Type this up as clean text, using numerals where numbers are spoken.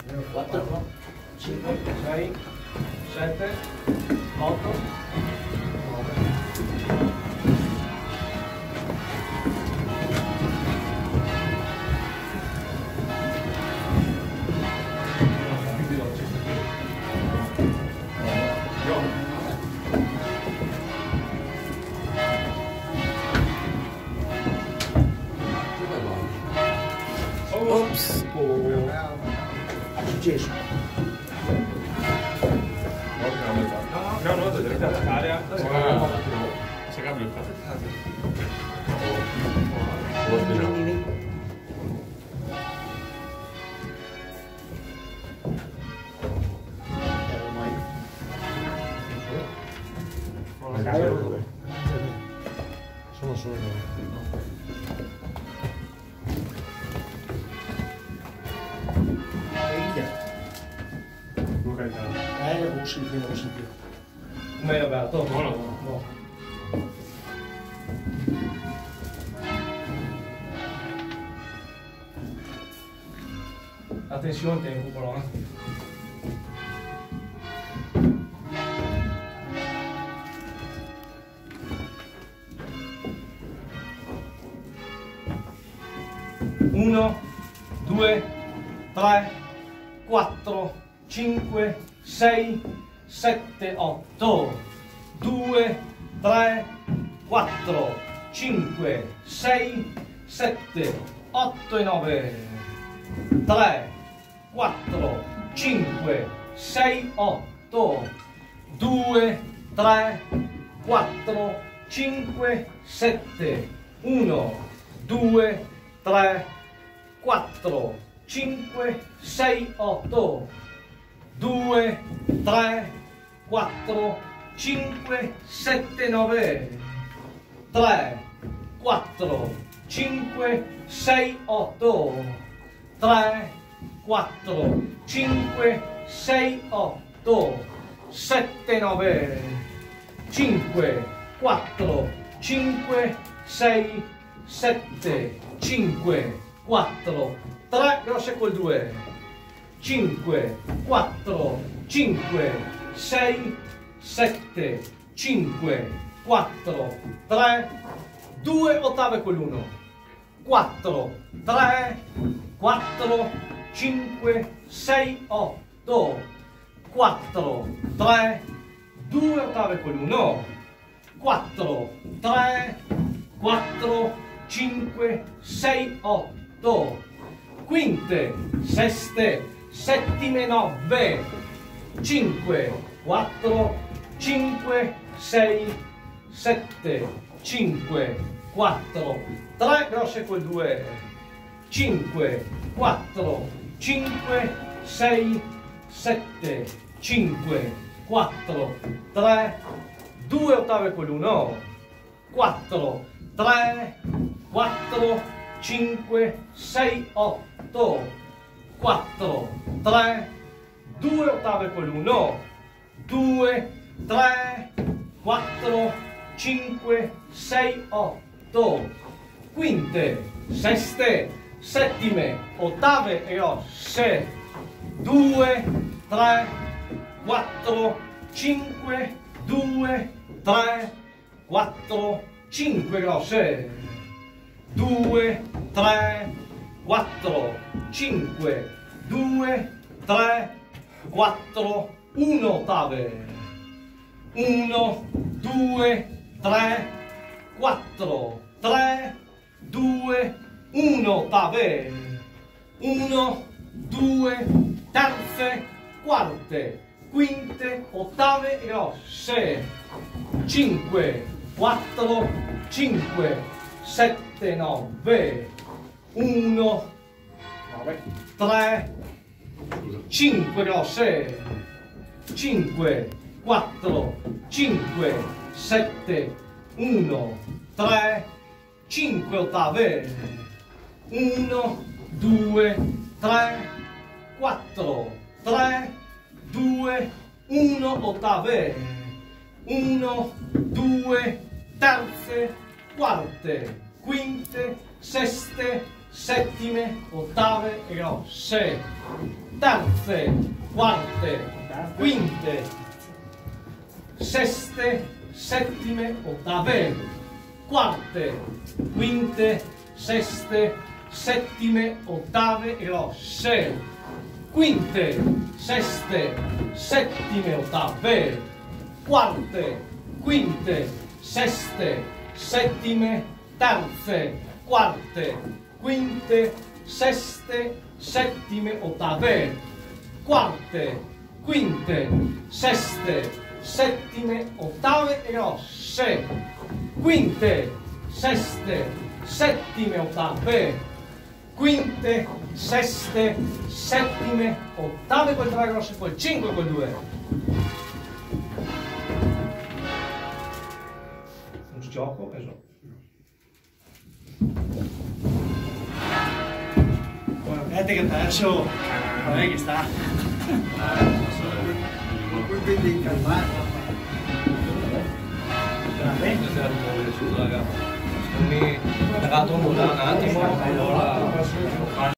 4, 5, 6, 7, 8, 9. Ops. Successo. No, no, to jest Karia. Czekam, Vieni. Sono solo Non sentire. Come è aperto? No. Attenzione, tempo però. Uno, due, tre, quattro, cinque, sei, sette, otto. 2, 3, 4, 5, 6, 7, 8 e 9. 3, 4, 5, 6, 8. 2, 3, 4, 5, 7. 1, 2, 3, 4, 5, 6, 8. 2, 3, 4, 5, 7, 9. 3, 4, 5, 6, 8. 3, 4, 5, 6, 8. 7, 9. 5, 4, 5, 6, 7. 5, 4, 3, grosse col 2. 5, 4, 5, 6, 7, 5, 4, 3, 2 ottave con l'1. 4, 3, 4, 5, 6, 8. 4, 3, 2 ottave con l'1. 4, 3, 4, 5, 6, 8. Quinte, seste, settime, 9. 5, 4, 5, 6, 7, 5, 4, 3, grosse col 2. 5, 4, 5, 6, 7, 5, 4, 3, 2 ottave con l'1. 4, 3, 4, 5, 6, 8. 4, 3, 2 ottave con l'1. 2, 3, 4, 5, 6, 8. Quinte, seste, settime, ottave e grosse. 2, 3, 4, 5, 2, 3, 4, 5 grosse. 2, 3, 4, 5, 2, 3, 4, 1 ottave. 1, 2, 3, 4, 3, 2, 1 ottave. 1, 2, terze, quarte, quinte, ottave e grosse. 5, 4, 5, 7, 9. 1, 3, 5 grosse. 5, 4, 5, 7, 1, 3, 5 ottave. 1, 2, 3, 4, 3, 2, 1 ottave. 1, 2, terze, quarte, quinte, seste, settime, ottave e grosse. Terze. terze, quarte, quinte, seste, settime, ottave, quarte, quinte, seste, settime, ottave, grosse, quinte, seste, settime, ottave, quarte, quinte, seste, settime, terze, quarte, quinte, seste, settime, ottave, quarte, quinte, seste, settime, ottave e grosse, quinte, seste, settime, ottave, quinte, seste, settime, ottave, poi 3 grosse, poi 5, poi 2. Un gioco, esatto. Guardate che perso, vabbè che sta. Poi vedi calmato. Mi ha dato un attimo, allora